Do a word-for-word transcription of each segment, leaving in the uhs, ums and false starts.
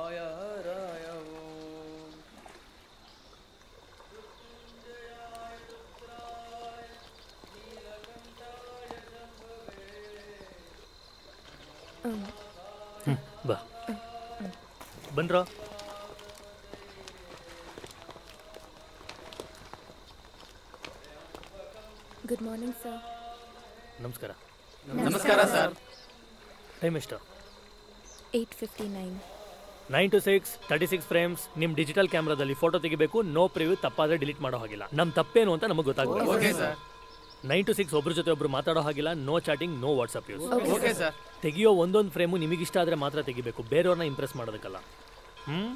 ಬಾ ಬನ್ರೋ. Good morning sir. ನಮಸ್ಕಾರ. ನಮಸ್ಕಾರ ಸರ್. ಟೈಮ್ ಎಷ್ಟು? Eight fifty nine. Nine to six thirty six frames. ನಿಮ್ಮ ಡಿಜಿಟಲ್ ಕ್ಯಾಮ್ರಾದಲ್ಲಿ ಫೋಟೋ ತೆಗಿಬೇಕು. No preview. ತಪ್ಪಾದರೆ ಡಿಲೀಟ್ ಮಾಡೋ ಹಾಗಿಲ್ಲ. ನಮ್ಮ ತಪ್ಪೇನು ಅಂತ ನಮಗೆ ಗೊತ್ತಾಗುತ್ತೆ. Okay sir. Nine to six ಒಬ್ರ ಜೊತೆ ಒಬ್ರು ಮಾತಾಡೋ ಹಾಗಿಲ್ಲ. No chatting, no WhatsApp use. Okay sir. ತೆಗಿಯೋ ಒಂದೊಂದು ಫ್ರೇಮು ನಿಮಗಿಷ್ಟ ಆದರೆ ಮಾತ್ರ ತೆಗಿಬೇಕು, ಬೇರೆಯವ್ರನ್ನ ಇಂಪ್ರೆಸ್ ಮಾಡೋದಕ್ಕಲ್ಲ. ಹ್ಮ್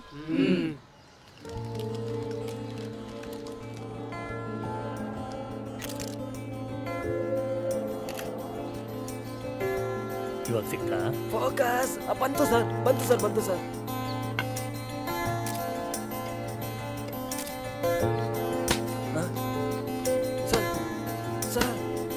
ಇವಾಗ ಸಿಕ್ತಾ? ಫೋಕಸ್. ಬಂತು ಸರ್, ಬಂತು ಸರ್, ಬಂತು ಸರ್. ಸರ್ ಸರ್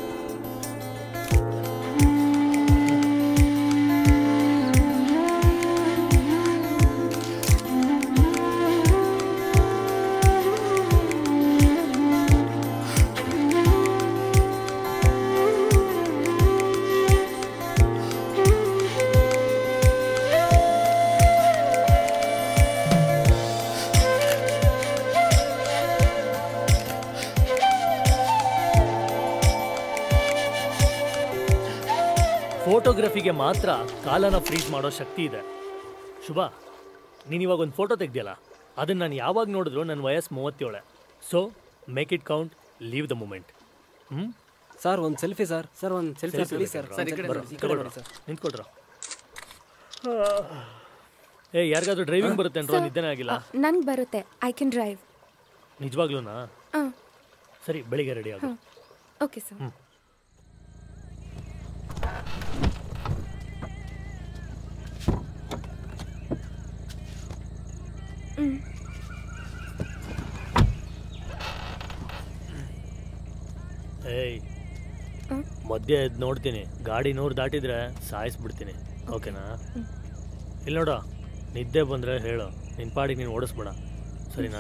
ಫೋಟೋಗ್ರಫಿಗೆ ಮಾತ್ರ ಕಾಲನ ಫ್ರೀಸ್ ಮಾಡೋ ಶಕ್ತಿ ಇದೆ. ಶುಭ, ನೀನು ಇವಾಗ ಒಂದು ಫೋಟೋ ತೆಗ್ದಿಯಲ್ಲ, ಅದನ್ನು ನಾನು ಯಾವಾಗ ನೋಡಿದ್ರು ನನ್ನ ವಯಸ್ಸು ಮೂವತ್ತೇಳೆ. So make it count, leave the moment. ಹ್ಞೂ ಸರ್, ಒಂದು ಸೆಲ್ಫಿ ಸರ್. ಸರ್, ಒಂದು ಸೆಲ್ಫಿ ಸರ್. ಸರ್, ಈ ಕಡೆ ನಿಂತ್ಕೊಳ್ರ ನಿಂತ್ಕೊಳ್ರ ಏ, ಯಾರಿಗಾದ್ರೂ ಡ್ರೈವಿಂಗ್ ಬರುತ್ತೆ ಅನ್ರೋ? ನಿದ್ದೆನೇ ಆಗಿಲ್ಲ. ನಂಗೆ ಬರುತ್ತೆ. I can drive. ನಿಜವಾಗ್ಲೂನಾ? ಹಾಂ ಸರಿ, ಬೆಳಿಗ್ಗೆ ರೆಡಿ ಆಗು. Okay sir. ಹ್ಞೂ ಏಯ್, ಮಧ್ಯೆ ಎದ್ದು ನೋಡ್ತೀನಿ. ಗಾಡಿ ನೂರು ದಾಟಿದ್ರೆ ಸಾಯಿಸ್ಬಿಡ್ತೀನಿ. ಓಕೆನಾ? ಇಲ್ಲಿ ನೋಡು, ನಿದ್ದೆ ಬಂದರೆ ಹೇಳು. ನಿನ್ನ ಪಾಡಿಗೆ ನೀನು ಓಡಿಸ್ಬೇಡ, ಸರಿನಾ?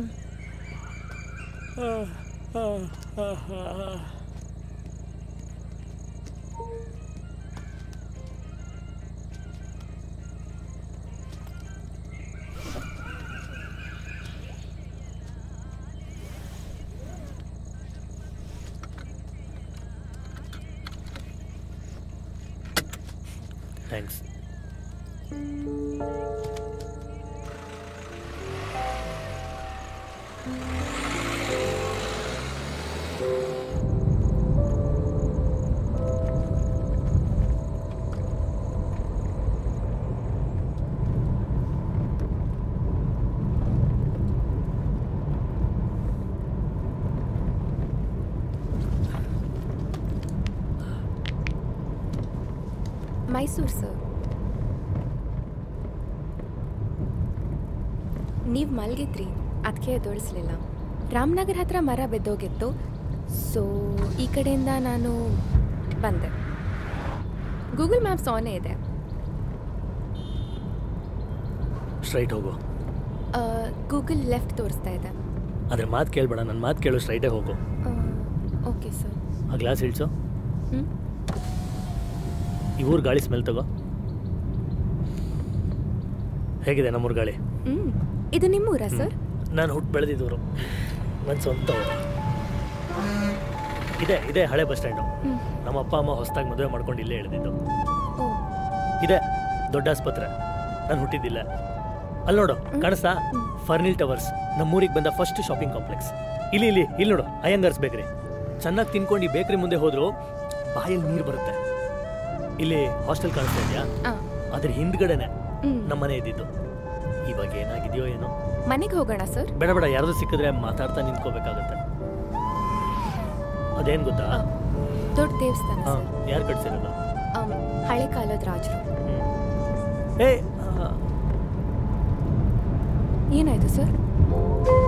ಥ್ಯಾಂಕ್ಸ್. ಮೈಸೂರು ಸರ್. ನೀವು ಮಲಗಿದ್ರಿ, ಅದಕ್ಕೆ ಎದ್ದೊಳಿಸ್ಲಿಲ್ಲ. ರಾಮನಗರ ಹತ್ರ ಮರ ಬಿದ್ದೋಗಿತ್ತು. ಸೊ ಈ ಕಡೆಯಿಂದ ನಾನು ಬಂದೆ. ಗೂಗಲ್ ಮ್ಯಾಪ್ಸ್ ಆನೇ ಇದೆ. ಸ್ಟ್ರೈಟ್ ಹೋಗು. ಗೂಗಲ್ ಲೆಫ್ಟ್ ತೋರಿಸ್ತಾ ಇದೆ. ಅದ್ರ ಮಾತು ಕೇಳಬೇಡ, ನನ್ನ ಮಾತು ಕೇಳು. ಸ್ಟ್ರೈಟೇ ಹೋಗು. Okay sir. ಆ ಗ್ಲಾಸ್ ಇಳಿಸು. ಹ್ಞೂ ಈ ಊರು ಗಾಳಿ ಸ್ಮೆಲ್ ತಗೋ. ಹೇಗಿದೆ ನಮ್ಮೂರು ಗಾಳಿ? ಹ್ಞೂ ಇದು ನಿಮ್ಮೂರಾ ಸರ್? ನಾನು ಹುಟ್ಟು ಬೆಳೆದಿದ್ದೂರು, ನನ್ನ ಸ್ವಂತ ಊರು. ಇದೆ ಇದೆ ಹಳೆ ಬಸ್ ಸ್ಟ್ಯಾಂಡು. ನಮ್ಮ ಅಪ್ಪ ಅಮ್ಮ ಹೊಸದಾಗಿ ಮದುವೆ ಮಾಡ್ಕೊಂಡು ಇಲ್ಲೇ ಇಳಿದಿದ್ದು. ಇದೆ ದೊಡ್ಡ ಆಸ್ಪತ್ರೆ. ನಾನು ಹುಟ್ಟಿದ್ದಿಲ್ಲ. ಅಲ್ಲಿ ನೋಡು, ಕಾಣಿಸ್ತಾ? ಫರ್ನಿಲ್ ಟವರ್ಸ್, ನಮ್ಮೂರಿಗೆ ಬಂದ ಫಸ್ಟ್ ಶಾಪಿಂಗ್ ಕಾಂಪ್ಲೆಕ್ಸ್. ಇಲ್ಲಿ ಇಲ್ಲಿ ಇಲ್ಲಿ ನೋಡು, ಅಯ್ಯಂಗಾರ್ಸ್ ಬೇಕ್ರಿ. ಚೆನ್ನಾಗಿ ತಿನ್ಕೊಂಡು ಈ ಬೇಕ್ರಿ ಮುಂದೆ ಹೋದ್ರು ಬಾಯಲ್ಲಿ ನೀರು ಬರುತ್ತೆ. ಇಲ್ಲಿ ಹಾಸ್ಟೆಲ್ ಕಾಣಿಸ್ತಾ ಇದೆಯಾ? ಅದ್ರ ಹಿಂದ್ಗಡೆನೆ ನಮ್ಮ ಮನೆ ಇದ್ದಿದ್ದು. ಇವಾಗ ಏನಾಗಿದೆಯೋ ಏನೋ. ಮನೆಗೆ ಹೋಗೋಣ ಸರ್? ಬೇಡ ಬೇಡ, ಯಾರಾದ್ರೂ ಸಿಕ್ಕಿದ್ರೆ ಮಾತಾಡ್ತಾ ನಿಂತ್ಕೋಬೇಕಾಗತ್ತೆ. ಅದೇನು ಗೊತ್ತಾ? ದೊಡ್ಡ ದೇವಸ್ಥಾನ. ಯಾರು ಕಟ್ಸಿರೋದು? ಹಳೆ ಕಾಲದ ರಾಜರು. ಏ, ಏನಾಯ್ತು ಸರ್?